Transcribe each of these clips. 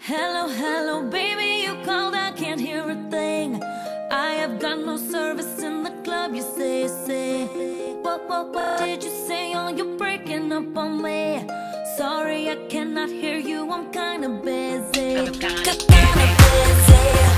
Hello, hello, baby, you called, I can't hear a thing. I have got no service in the club, you say. What did you say? Oh, you're breaking up on me. Sorry, I cannot hear you, I'm kinda busy. Kinda busy.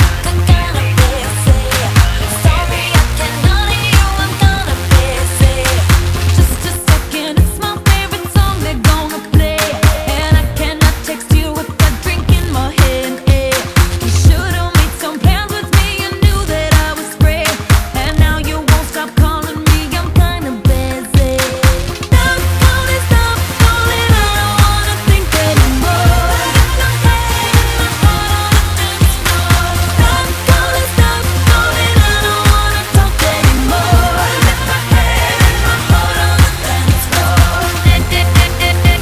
Sorry, I cannot hear you, I'm kinda busy. Just a second, it's my favorite song they're gonna play, and I cannot text you with that drink in my hand. You should've made some plans with me, you knew that I was free, and now you won't stop calling me, I'm kinda busy. Stop calling, I don't wanna think anymore. Got my head in my heart on the dance floor. Stop calling, I don't wanna talk anymore. Got my head in my heart on the dance floor. Stop telephoning me.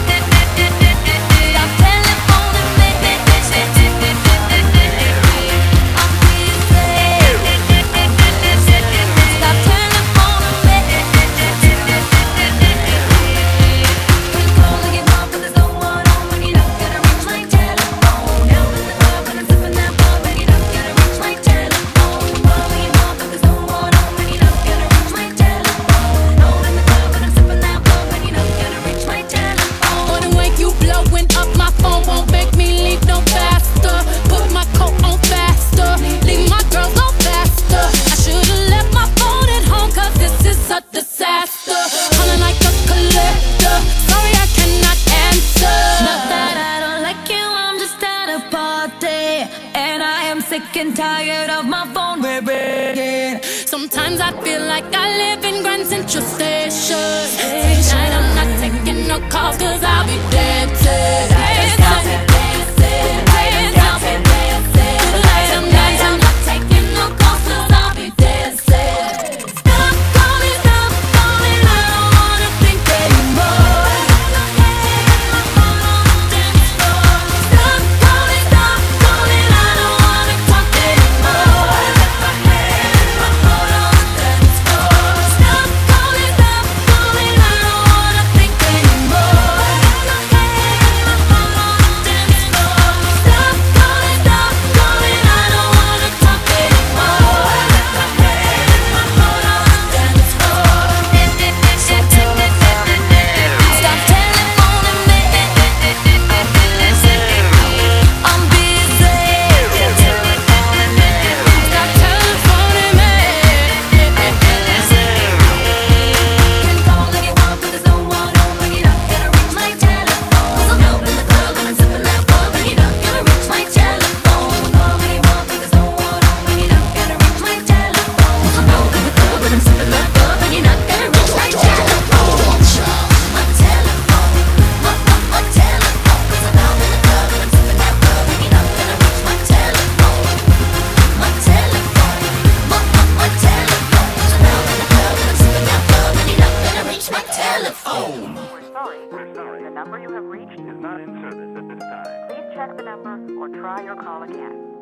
Sick and tired of my phone ringing. Sometimes I feel like I live in Grand Central Station. Tonight I'm not taking no calls, cause I'll be dancing. We're sorry. The number you have reached is not in service at this time. Please check the number or try your call again.